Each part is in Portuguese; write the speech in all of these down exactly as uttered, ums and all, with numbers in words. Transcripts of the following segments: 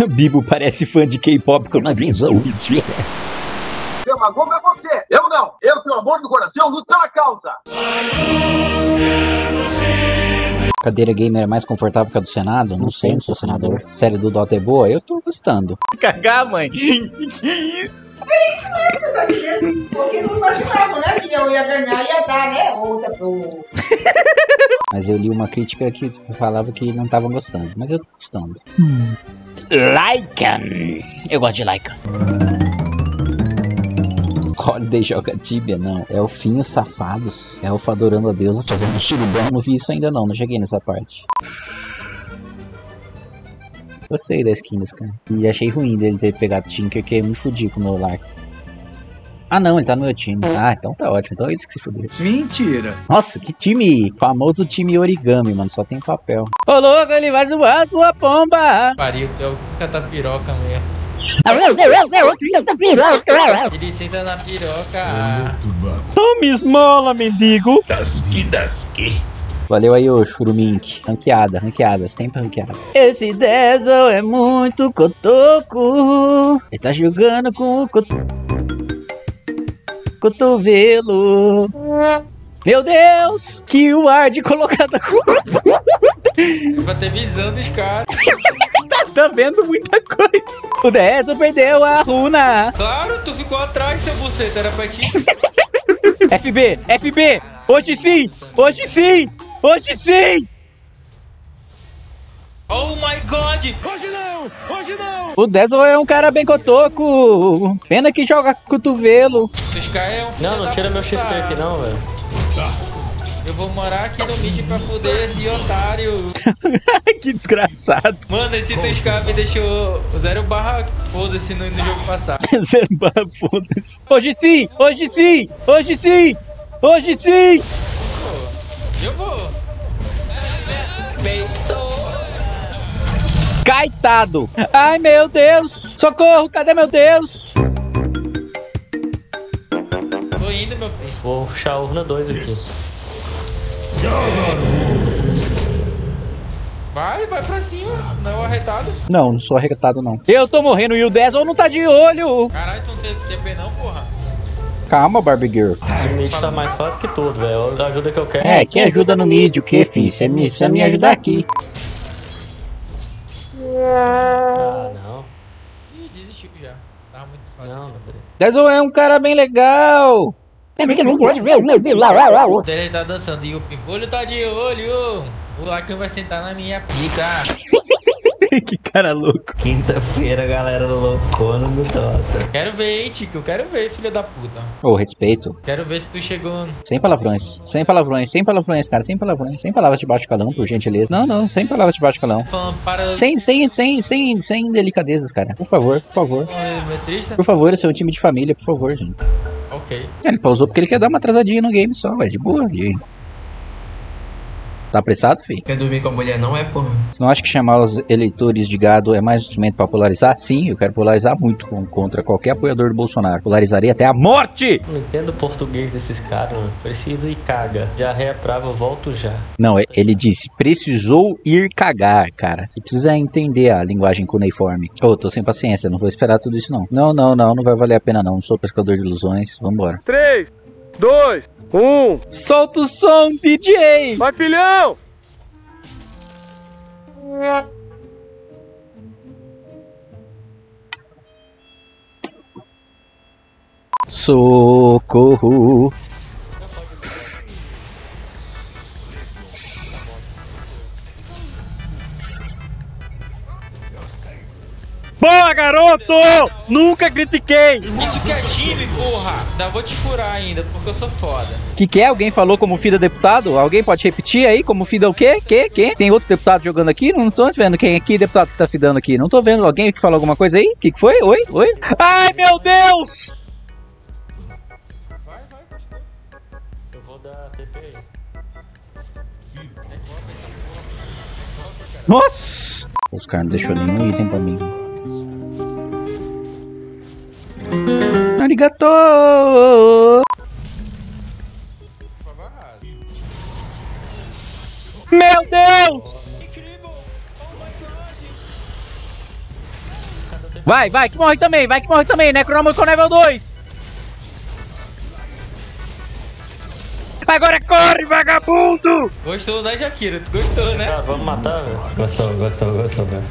Bibo parece fã de K-pop com a visão. Demagogo é você, eu não. Eu tenho amor no coração, luto pela causa. Cadeira gamer é mais confortável que a do Senado? Não sei, não sou senador. Série do Dota é boa? Eu tô gostando. Cagar, mãe. Que isso? É isso mesmo, você tá dizendo? Porque não imaginava, né? Que eu ia ganhar e ia dar, né? Outra pro... Mas eu li uma crítica que tipo, falava que não estavam gostando. Mas eu tô gostando. Hum. Lycan. Eu gosto de Lycan. Holiday joga Tibia, não. É o fim, os safados. É o adorando a deusa fazendo um surubão. Não vi isso ainda não, não cheguei nessa parte. Gostei da skin desse cara. E achei ruim dele ter pegado Tinker, que eu me fudi com o meu lar. Ah não, ele tá no meu time. Ah, então tá ótimo. Então é isso que se fudeu. Mentira. Nossa, que time. Famoso time origami, mano. Só tem papel. Ô louco, ele vai zoar a sua pomba. Pariu, é o catapiroca mesmo. Ele senta na piroca. Tome esmola, mendigo. Dasque, dasque. Valeu aí, ô Churumink. Ranqueada, ranqueada, sempre ranqueada. Esse Dazzle é muito cotoco. Ele tá jogando com o coto... cotovelo. Meu Deus, que o ar de colocada com... É pra ter visão dos caras. Tá vendo muita coisa. O Dazzle perdeu a runa. Claro, tu ficou atrás, seu buceta, era pra ti. F B, F B, hoje sim, hoje sim, hoje sim. Oh my god. Hoje não, hoje não. O Dazzle é um cara bem cotoco. Pena que joga cotovelo. Os caras é um filho Não, não da tira meu puta. X P aqui não, velho. Eu vou morar aqui no mid pra foder esse otário. Que desgraçado. Mano, esse Tuscar me deixou zero barra foda-se no, no jogo passado. Zero barra foda-se. Hoje sim, hoje sim, hoje sim, hoje sim. Eu vou. Peito. Caetado. Ai, meu Deus. Socorro, cadê meu Deus? Tô indo, meu filho. Vou puxar a urna dois aqui. Vai, vai pra cima. Não é o arretado. Não, não sou arretado não. Eu tô morrendo e o Dazzle não tá de olho. Caralho, tu não tem T P não, porra. Calma, Barbie Girl. O mid tá mais fácil que tudo, velho. A ajuda que eu quero. É, quem ajuda no mid, o que, filho? Você me, precisa me ajudar aqui. Ah, não. Ih, desistiu já. Tava muito fácil. Não, aqui. André. Dazzle é um cara bem legal. Ele tá dançando e o Pimpolho tá de olho. O Lycan vai sentar na minha pica. Que cara louco. Quinta-feira, galera do Loucona no Dota. Quero ver, hein, Tico. Eu quero ver, filho da puta. Ô, respeito. Quero ver se tu chegou. Sem palavrões. Sem palavrões, sem palavrões, cara. Sem palavrões. Sem palavras de baixo calão, por gentileza. Não, não, sem palavras de baixo calão. Falando para. Sem, sem, sem, sem, sem delicadezas, cara. Por favor, por favor. Metrista? Por favor, esse é um time de família, por favor, gente. Ok. Ele pausou porque ele quer dar uma atrasadinha no game só, velho. De boa, de... Tá apressado, filho? Quer dormir com a mulher não é, porra? Você não acha que chamar os eleitores de gado é mais um instrumento pra polarizar? Sim, eu quero polarizar muito com, contra qualquer apoiador do Bolsonaro. Polarizaria até a morte! Não entendo o português desses caras, mano. Preciso ir caga. Já reaprava, volto já. Não, ele disse, precisou ir cagar, cara. Você precisa entender a linguagem cuneiforme. Ô, oh, tô sem paciência, não vou esperar tudo isso não. Não, não, não, não vai valer a pena não. Não sou pescador de ilusões, vambora. três, dois, um. Solta o som, D J! Vai, filhão! Socorro! Boa, garoto! Nunca critiquei! Isso que é time, porra! Ainda vou te furar ainda, porque eu sou foda. Que que é? Alguém falou como fida deputado? Alguém pode repetir aí? Como fida o quê? Que? Quem? Tem outro deputado jogando aqui? Não tô vendo quem aqui deputado que tá fidando aqui. Não tô vendo alguém que falou alguma coisa aí? Que que foi? Oi? Oi? Ai, meu Deus! Vai, vai, pastor. Eu vou dar T P aí. Nossa! Os caras não deixou nenhum item pra mim. Arigato! Meu Deus! Incrível! Oh my god! Vai, vai, que morre também, vai que morre também. Necronomicon level dois. Agora corre, vagabundo! Gostou da Jakiro, tu gostou, né? Ah, vamos matar, velho. Gostou, gostou, gostou, gostou.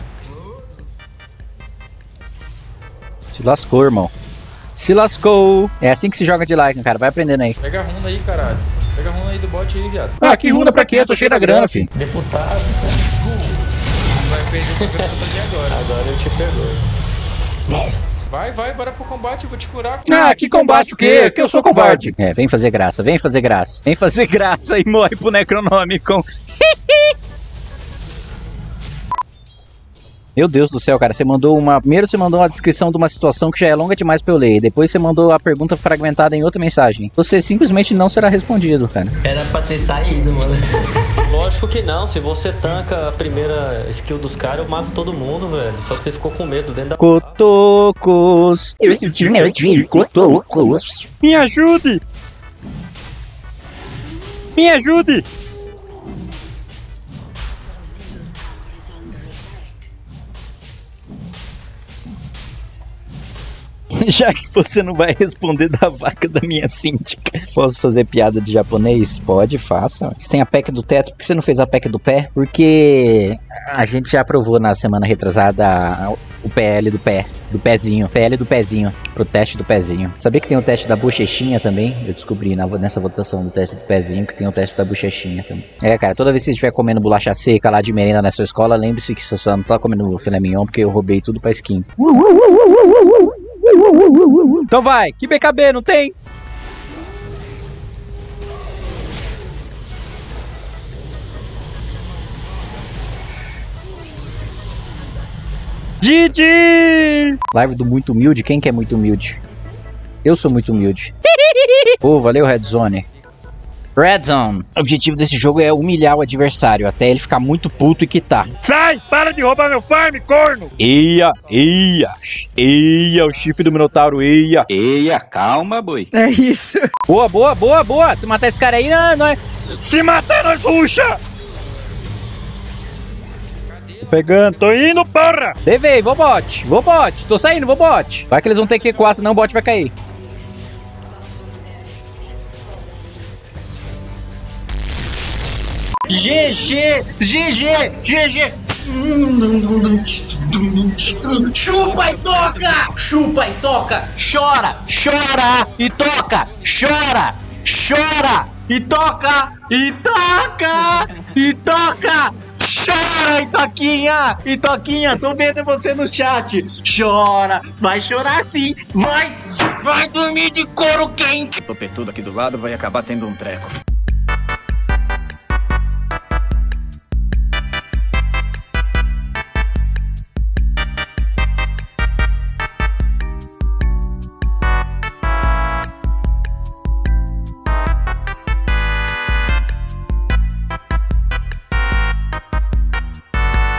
Se lascou, irmão. Se lascou. É assim que se joga de like, cara. Vai aprendendo aí. Pega a runa aí, caralho. Pega a runa aí do bot aí, viado. Ah, que runa pra quê? Eu tô cheio da grana, filho. Deputado, cara. Vai perder o campeonato de agora. Agora eu te pegou. Vai, vai, bora pro combate, eu vou te curar. Ah, que combate o quê? Que eu sou covarde. É, vem fazer graça, vem fazer graça. Vem fazer graça e morre pro Necronomicon. Meu Deus do céu, cara, você mandou uma... Primeiro você mandou uma descrição de uma situação que já é longa demais pra eu ler. Depois você mandou a pergunta fragmentada em outra mensagem. Você simplesmente não será respondido, cara. Era pra ter saído, mano. Lógico que não, se você tanca a primeira skill dos caras, eu mato todo mundo, velho. Só que você ficou com medo dentro da... Cotocos. Eu senti medo de cotocos. Me ajude! Me ajude! Já que você não vai responder da vaca da minha síndica, posso fazer piada de japonês? Pode, faça. Você tem a pack do teto, por que você não fez a pack do pé? Porque a gente já aprovou na semana retrasada o P L do pé, do pezinho, P L do pezinho, pro teste do pezinho. Sabia que tem o teste da bochechinha também? Eu descobri na, nessa votação do teste do pezinho que tem o teste da bochechinha também. É, cara, toda vez que você estiver comendo bolacha seca lá de merenda na sua escola, lembre-se que você só não tá comendo filé mignon porque eu roubei tudo pra skin. Então vai, que B K B, não tem? Didi! Live do muito humilde, quem que é muito humilde? Eu sou muito humilde. Pô, oh, valeu Red Zone. Red Zone. O objetivo desse jogo é humilhar o adversário, até ele ficar muito puto e quitar. Sai! Para de roubar meu farm, corno! Eia, eia, eia, o chifre do Minotauro, eia. Eia, calma, boi. É isso. Boa, boa, boa, boa. Se matar esse cara aí, não, não é... Se matar, nós puxa! Tô pegando, tô indo, porra! Levei, vou bot, vou bot, tô saindo, vou bot. Vai que eles vão ter que ecoar, senão o bot vai cair. G G, G G, G G. Chupa e toca! Chupa e toca! Chora, chora e toca! Chora, chora e toca! E toca! E toca! Chora, Itoquinha! Itoquinha, tô vendo você no chat! Chora! Vai chorar sim! Vai! Vai dormir de couro quente! O topetudo aqui do lado vai acabar tendo um treco.